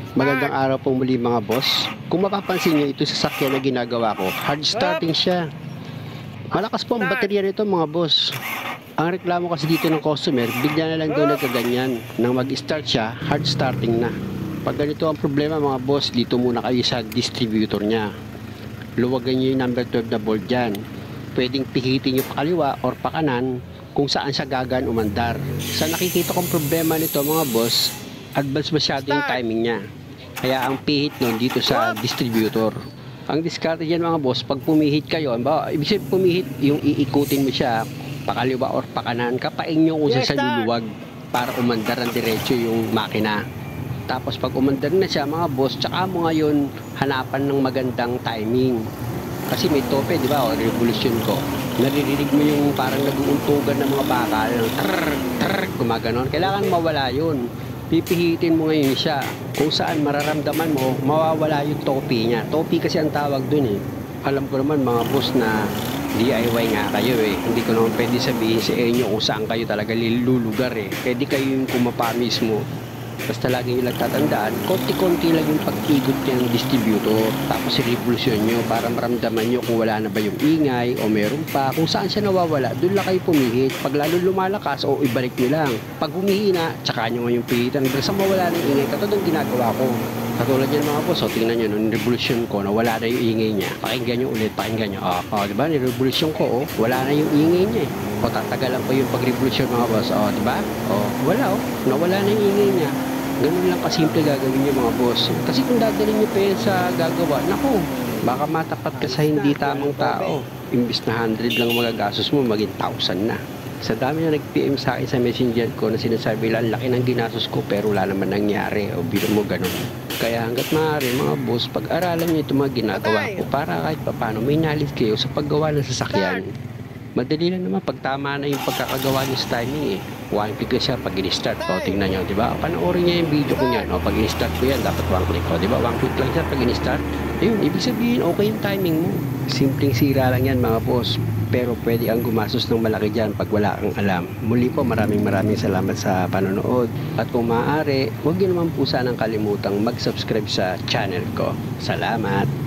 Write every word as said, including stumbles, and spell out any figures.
Magandang araw po muli mga boss. Kung mapapansin nyo, ito sa sasakyan na ginagawa ko, hard starting siya. Malakas po ang baterya nito mga boss. Ang reklamo kasi dito ng customer, bigla na lang daw nagkaganyan. Nang mag-start siya, hard starting na. Pag ganito ang problema mga boss, dito muna kayo sa distributor niya. Luwagan nyo yung number twelve na board dyan. Pwedeng pihitin nyo pa kaliwa or pa kanan kung saan siya gagaan umandar. Sa nakikita kong problema nito mga boss, advance masyado yung timing niya. Kaya ang pihit nun dito sa distributor. Ang diskarte dyan mga boss, pag pumihit kayo, ba, ibig sabihin pumihit, yung iikutin mo siya pakaliwa or pakanan, kapain nyo kung yes, sa luluwag para umandar ng diretso yung makina. Tapos pag umandar na siya mga boss, tsaka mo ngayon hanapan ng magandang timing. Kasi may tope, di ba, o revolution ko. Naririnig mo yung parang nag-uuntugan ng mga bakal, trrr, trrr, gumaganon. Kailangan mawala yun. Pipihitin mo ngayon siya kung saan mararamdaman mo mawawala yung topi niya. Topi kasi ang tawag dun eh. Alam ko naman mga boss na D I Y nga kayo eh. Hindi ko naman pwede sabihin sa inyo kung saan kayo talaga lilulugar eh. Pwede kayo yung kumapa mismo. Basta lagi nyo lang tatandaan, konti-konti lang yung pag-igot niya ng distributor. Tapos i-revolusyon nyo para maramdaman nyo kung wala na ba yung ingay o meron pa. Kung saan siya nawawala, doon lang kayo pumihit. Pag lalo lumalakas o ibalik nyo lang. Pag humihina, tsaka nyo ngayong pihitan. Basta mawala ng ingay, katulad ng ginagawa ko. Katulad yan mga boss, o tingnan nyo, nung revolusyon ko, nawala na yung ingay niya. Pakinggan nyo ulit, pakinggan nyo. O, oh, diba, ni-revolusyon ko, oh, wala na yung ingay niya eh. O tatagalan ko yung pag-revolusyon mga boss. O, diba? O, wala oh, nawala na yung ingay niya. Ganun lang kasimple gagawin niyo mga boss. Kasi kung dadalhin niyo pa yan sa gagawa, naku, baka matapat ka sa hindi tamang tao. Imbis na one hundred lang magagastos mo, maging one thousand na. Sa dami na nag-P M sa akin sa messenger ko na sinasabi lang, laki ng ginastos ko pero wala naman nangyari. O biro mo ganun. Kaya hanggat maaari mga boss, pag-aralan niyo itong mga ginagawa ko para kahit paano may knowledge kayo sa paggawa ng sasakyan. Madali lang naman pag tama na yung pagkakagawa niyo sa timing eh. One click siya pag in-start. O, tingnan nyo, di ba? Panoorin niya yung video ko niyan. O, pag in-start ko yan, dapat one click. O, di ba? One click lang siya pag in-start. Ayun, ibig sabihin, okay yung timing mo. Simpleng sira lang yan, mga boss. Pero pwede ang gumastos ng malaki dyan pag wala kang alam. Muli po, maraming maraming salamat sa panonood. At kung maaari, huwag niyo naman po sanang kalimutang mag-subscribe sa channel ko. Salamat!